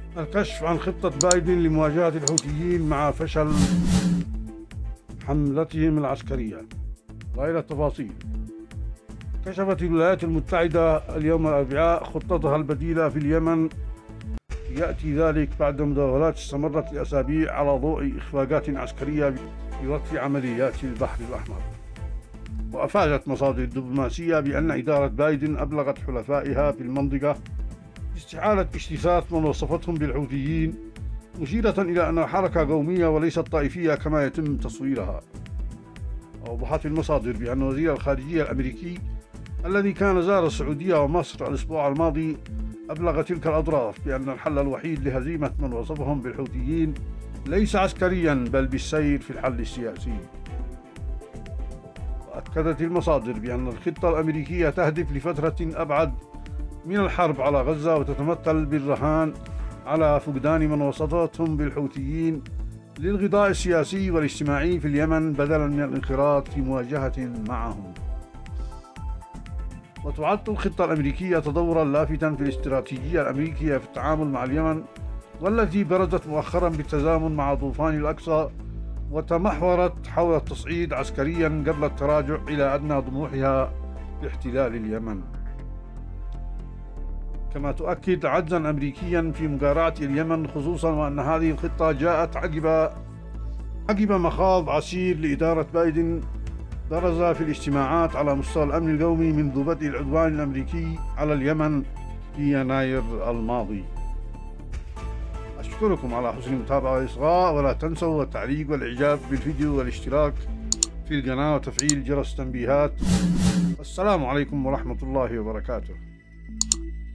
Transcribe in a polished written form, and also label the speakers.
Speaker 1: الكشف عن خطة بايدن لمواجهة الحوثيين مع فشل حملتهم العسكرية. وإلى التفاصيل. كشفت الولايات المتحدة اليوم الأربعاء خطتها البديلة في اليمن. يأتي ذلك بعد مداولات استمرت لأسابيع على ضوء إخفاقات عسكرية بوقف عمليات البحر الأحمر. وأفادت مصادر دبلوماسية بأن إدارة بايدن أبلغت حلفائها في المنطقة باستحالة اجتثاث من وصفتهم بالحوثيين، مشيرة إلى أنها حركة قومية وليست طائفية كما يتم تصويرها. أوضحت المصادر بأن وزير الخارجية الأمريكي الذي كان زار السعودية ومصر الأسبوع الماضي أبلغ تلك الأطراف بأن الحل الوحيد لهزيمة من وصفهم بالحوثيين ليس عسكريا بل بالسير في الحل السياسي. وأكدت المصادر بأن الخطة الأمريكية تهدف لفترة أبعد من الحرب على غزة، وتتمثل بالرهان على فقدان من وصفتهم بالحوثيين للغطاء السياسي والاجتماعي في اليمن بدلا من الانخراط في مواجهة معهم. وتعد الخطة الأمريكية تطورا لافتا في الاستراتيجية الأمريكية في التعامل مع اليمن، والتي برزت مؤخرا بالتزامن مع طوفان الأقصى، وتمحورت حول التصعيد عسكريا قبل التراجع إلى أدنى طموحها باحتلال اليمن. كما تؤكد عجزا أمريكيا في مقارعة اليمن، خصوصا وأن هذه الخطة جاءت عقب مخاض عسير لإدارة بايدن برز في الاجتماعات على مستوى الأمن القومي منذ بدء العدوان الأمريكي على اليمن في يناير الماضي. أشكركم على حسن المتابعة والإصغاء، ولا تنسوا التعليق والإعجاب بالفيديو والاشتراك في القناة وتفعيل جرس التنبيهات. السلام عليكم ورحمة الله وبركاته.